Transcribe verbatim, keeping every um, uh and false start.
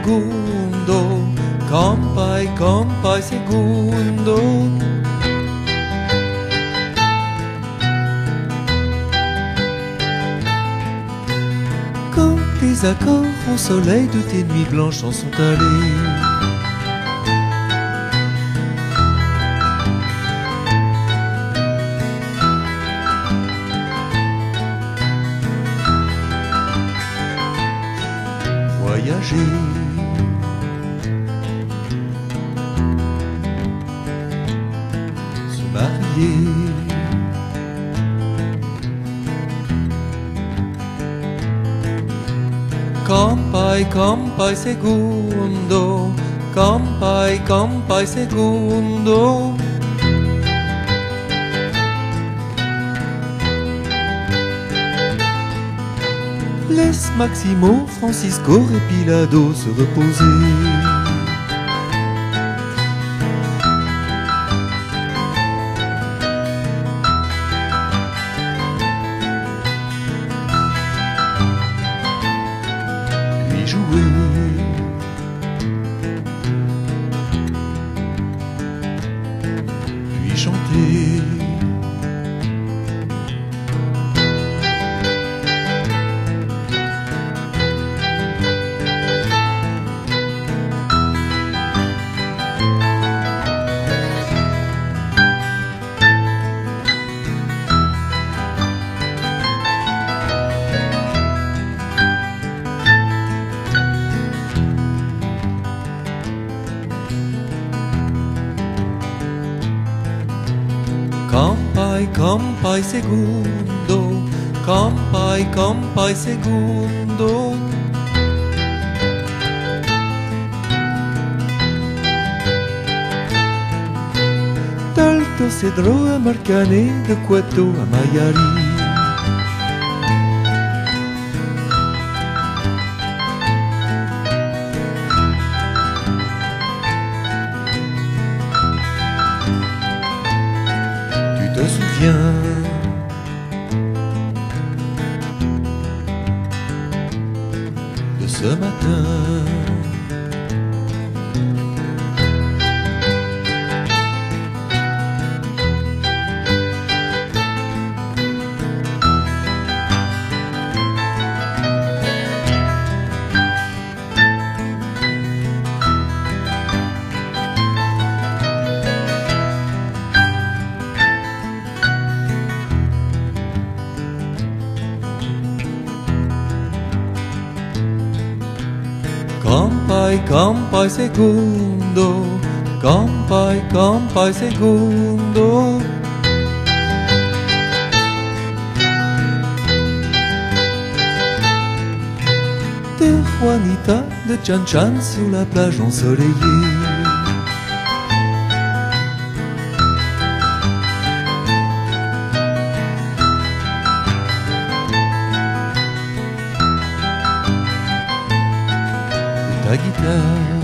segundo, campai, campai segundo. Quand les accords au soleil de tes nuits blanches en sont allés, voyager, se marier, campai, campai segundo, campai, campai segundo. Laisse Maximo, Francisco et Pilado se reposer. Puis jouer, puis chanter. Campai, campai segundo, campai, campai segundo. D'Alto Cedro a Marcané, de Cueto a Mayari. Tu te souviens de ce matin? Campai, campai segundo, campai, campai segundo. De Juanita, de Chan Chan sur la plage ensoleillée. Ta guitare,